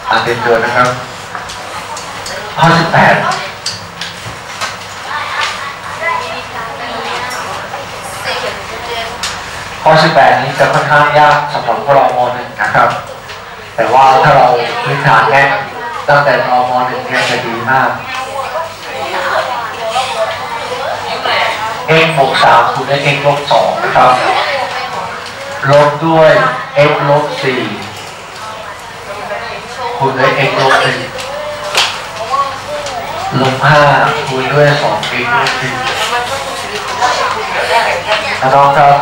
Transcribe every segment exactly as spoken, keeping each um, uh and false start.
อ่านเต็มตัวนะครับข้อสิบแปดข้อสิบแปดนี้จะค่อนข้างยากสำหรับพวกเราม.หนึ่งนะครับแต่ว่าถ้าเราพื้นฐานแน่ตั้งแต่เราม.หนึ่งเนี่ยจะดีมาก x บวกสามคูณด้วย x ลบสองนะครับลบด้วย x ลบสี่คูณด้วย x ลบหนึ่งลบห้าคูณด้วย สอง x ลบหนึ่งน้องครับ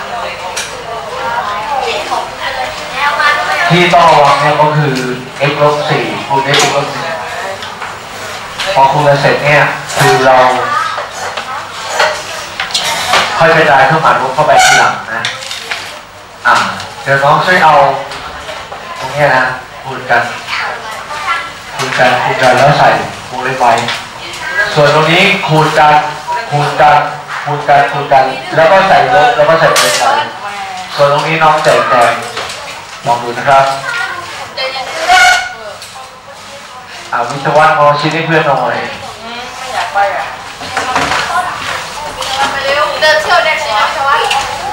ที่ต้องระวังเนี่ยก็คือ x ลบสี่คูณด้วย x ลบหนึ่งพอคูณเสร็จเนี่ยคือเราค่อยกระจายเครื่องหมายลบเข้าไปทีหลังนะอ่าเดี๋ยวน้องช่วยเอาตรงนี้นะคูณกันคูณกันคูณกันแล้วใส่วงเล็บไว้ส่วนตรงนี้คูณกันคูณกันคูณกันคูณกันแล้วก็ใส่ลบแล้วก็ใส่วงเล็บไว้ส่วนตรงนี้น้องแจกแจงลองดูนะครับอ่าวิศวะเอาชิ้นให้เพื่อนหน่อยไม่อยากไปอ่ะเดินเที่ยวเด็กวิศวะ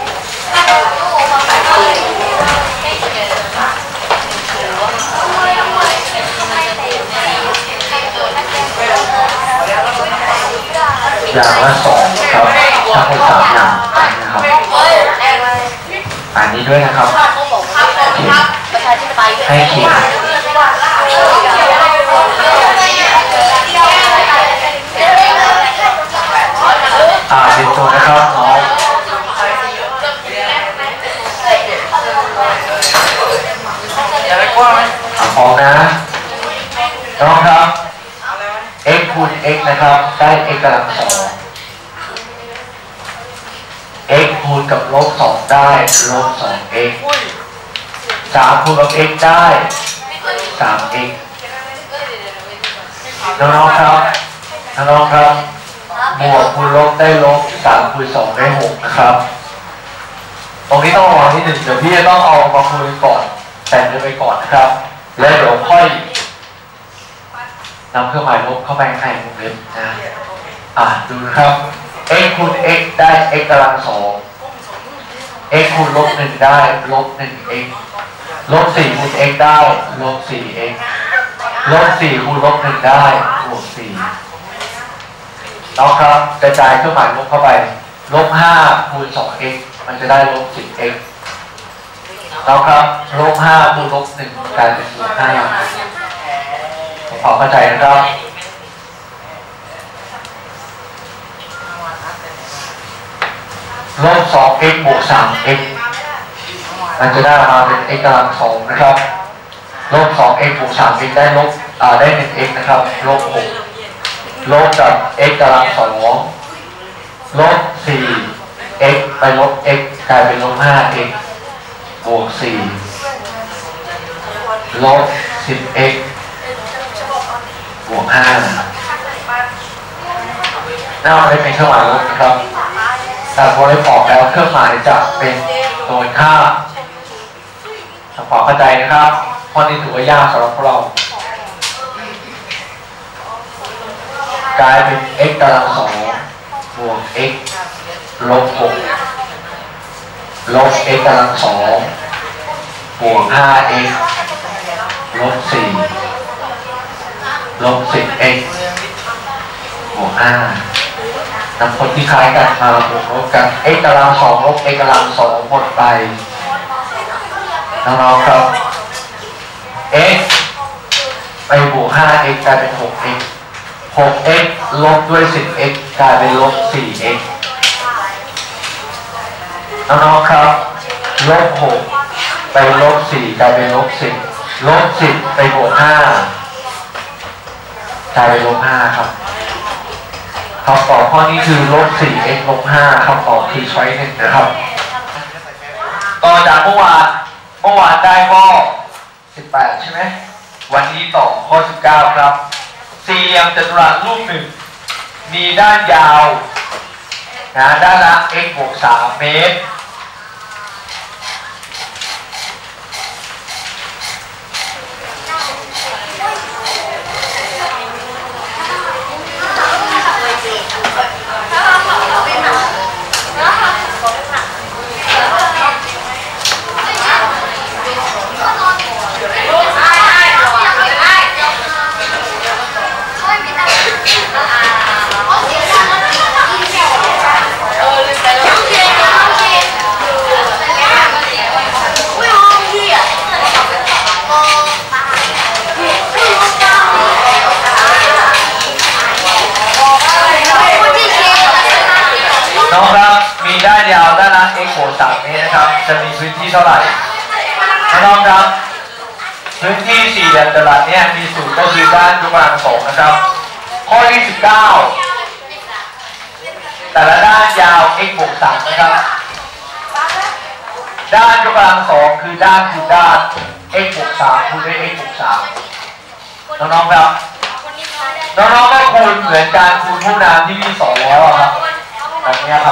อย่างละสองครับทั้งหมดสามอย่างนะครับอันนี้ด้วยนะครับให้เขียนอ่าเป็นตัวนะครับน้องพร้อมนะน้องครับ x คูณ x นะครับได้ x กำลังสอง x คูณกับลบสองได้ลบสอง x สามคูณกับ x ได้สาม x น้องๆครับน้องๆครับบวกคูณลบได้ลบสามคูณสองได้หกนะครับตรงนี้ต้องระวังนิดหนึ่งเดี๋ยวพี่จะต้องเอามาคูณก่อนแต่งไปก่อนนะครับแล้วเดี๋ยวค่อยนำเครื่องหมายลบเข้าไปในวงเล็บนะอ่าดูนะครับ x คูณ x ได้ x กำลังสอง x คูณลบหนึ่งได้ลบหนึ่ง x ลบสี่คูณ x ได้ลบสี่ x ลบสี่คูณลบหนึ่งได้บวกสี่น้องครับกระจายเครื่องหมายลบเข้าไปลบห้าคูณสอง x มันจะได้ลบสิบ x น้องครับลบห้าคูณลบหนึ่งกลายเป็นบวกห้าขอเข้าใจนะครับลบสอง x บวกสาม x มันจะได้มาเป็น x กำลังสองนะครับลบสอง x บวกสาม x ได้ลบอ่าได้หนึ่ง x นะครับลบหกลบกับ x กำลังสองลบสี่ x ไปลบ x กลายเป็นลบห้า x บวกสี่ลบสิบ x บวกห้าหน้ามันเป็นเครื่องหมายลบนะครับแต่พอได้ออกแล้วเครื่องหมายจะเป็นตัวค่าขอเข้าใจนะครับข้อนี้ถือว่ายากสำหรับพวกเรากลายเป็น x กำลังสองบวก x ลบหกลบ x กำลังสองบวก ห้า x ลบสี่ลบสิบ x บวกห้านำผลที่คล้ายกันมาบวกลบกัน x กำลังสองลบ x กำลังสองหมดไปน้องๆครับ x ไปบวก ห้า x กลายเป็น หก x หก x ลบด้วย สิบ x กลายเป็นลบ สี่ x น้องๆครับลบหกไปลบสี่กลายเป็นลบสิบลบสิบไปบวกห้ากลายเป็นลบห้าครับคำตอบข้อนี้คือลบ สี่ x ลบห้าคำตอบคือช้อยหนึ่งนะครับต่อจากเมื่อวานเมื่อวานได้ข้อสิบแปดใช่ไหมวันนี้ต่อข้อสิบเก้าครับสี่เหลี่ยมจัตุรัสรูปหนึ่งมีด้านยาวนะด้านละ x บวกสามเมตรจะมีพื้นที่เท่าไหร่น้องๆครับพื้นที่สี่เหลี่ยมจัตุรัสเนี่ยมีสูตรก็คือด้านยกกำลังสองนะครับข้อที่สิบเก้าแต่ละด้านยาว x บวกสามนะครับด้านยกกำลังสองคือด้านคือด้าน x บวกสามคูณด้วย x บวกสามน้องๆครับน้องๆก็คูณเหมือนการคูณผู้นามที่พี่สอนแล้วครับแบบนี้ครับ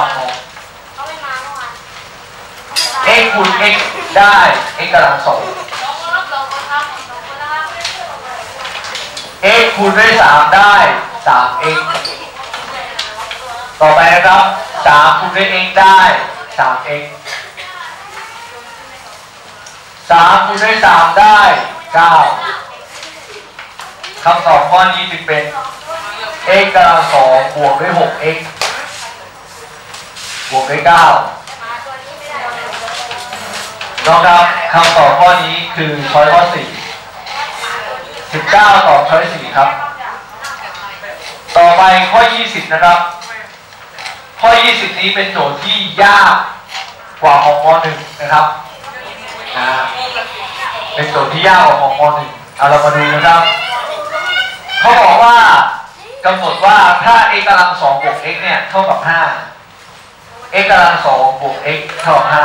x คูณ x ได้ x กำลังสอง x คูณด้วยสามได้ สาม x ต่อไปนะครับสามคูณด้วย x ได้ สาม x สามคูณด้วยสามได้ เก้าคำตอบข้อนี้จึงเป็น x กำลังสองบวกด้วย หก x บวกด้วย เก้าน้องครับคำตอบข้อนี้คือช้อยข้อสี่ สิบเก้าตอบช้อยสี่ครับต่อไปข้อยี่สิบนะครับข้อยี่สิบนี้เป็นโจทย์ที่ยากกว่าของม.หนึ่งนะครับนะเป็นโจทย์ที่ยากกว่าของม.หนึ่งเอาเรามาดูนะครับเขาบอกว่ากำหนดว่าถ้า x กำลังสองบวก x เนี่ยเท่ากับห้า x กำลังสองบวก x เท่ากับห้า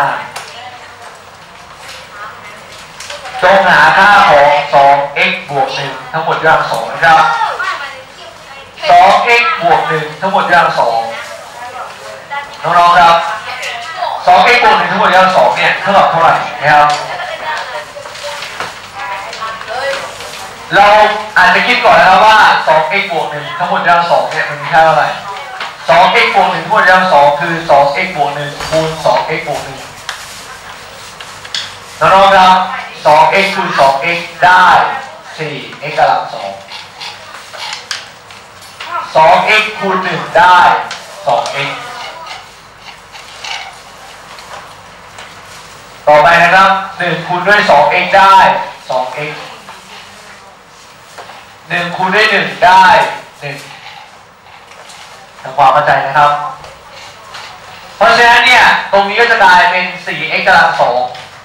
จงหาค่าของ สอง x บวกหนึ่งทั้งหมดยกกำลังสองนะครับ สอง x บวกหนึ่งทั้งหมดยกกำลังสองน้องๆครับ สอง x บวกหนึ่งทั้งหมดยกกำลังสองเนี่ยเท่ากับเท่าไหร่นะครับเราอาจจะคิดก่อนนะครับว่า สอง x บวกหนึ่งทั้งหมดยกกำลังสองเนี่ยมันมีค่าเท่าไหร่ สอง x บวกหนึ่งทั้งหมดยกกำลังสองคือ สอง x บวกหนึ่งคูณ สอง x บวกหนึ่งน้องๆครับ สอง x คูณ สอง x ได้ สี่ x กำลังสอง สอง x คูณหนึ่งได้ สอง x ต่อไปนะครับหนึ่งคูณด้วย สอง x ได้ สอง x หนึ่งคูณด้วยหนึ่งได้หนึ่งทำความเข้าใจนะครับเพราะฉะนั้นเนี่ยตรงนี้ก็จะกลายเป็น สี่ x กำลังสอง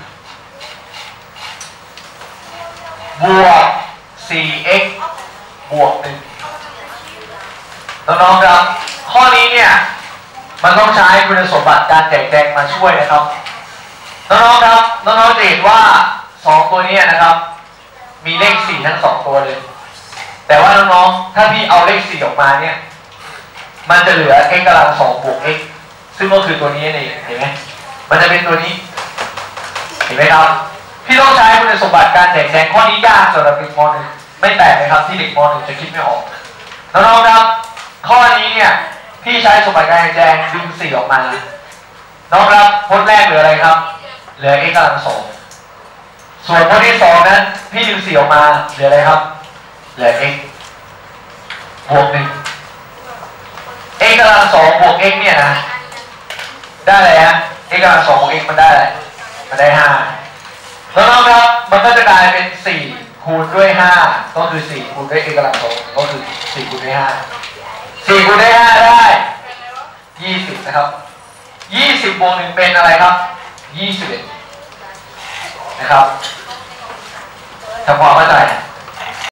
บวก สี่ x บวกหนึ่งน้องๆครับข้อนี้เนี่ยมันต้องใช้คุณสมบัติการแจกแจงมาช่วยนะครับน้องๆครับน้องๆจะเห็นว่าสองตัวนี้นะครับมีเลขสี่ทั้งสองตัวเลยแต่ว่าน้องๆถ้าพี่เอาเลขสี่ออกมาเนี่ยมันจะเหลือ x กำลังสองบวก x ซึ่งก็คือตัวนี้นี่เห็นไหมมันจะเป็นตัวนี้เห็นไหมครับพี่ต้องใช้คุณสมบัติการแจกแจงข้อนี้ยากสำหรับเด็กม.หนึ่งไม่แปลกเลยครับที่เด็กม.หนึ่งจะคิดไม่ออกน้องๆครับข้อนี้เนี่ยพี่ใช้สมบัติการแจกแจงดึงสี่ออกมาน้องครับพจน์แรกเหลืออะไรครับเหลือ x กำลังสองส่วนพจน์ที่สองนั้นพี่ดึงสี่ออกมาเหลืออะไรครับเหลือ x บวกหนึ่ง x กำลังสองบวก x เนี่ยนะได้อะไรฮะ x กำลังสองบวก x มันได้อะไรมันได้ห้าน้องๆครับมันก็จะกลายเป็นสี่คูณด้วยห้าก็คือสี่คูณด้วย x กำลังสองก็คือสี่คูณด้วยห้าสี่คูณด้วยห้าได้ยี่สิบนะครับยี่สิบบวกหนึ่งเป็นอะไรครับยี่สิบเอ็ดนะครับทำความเข้าใจ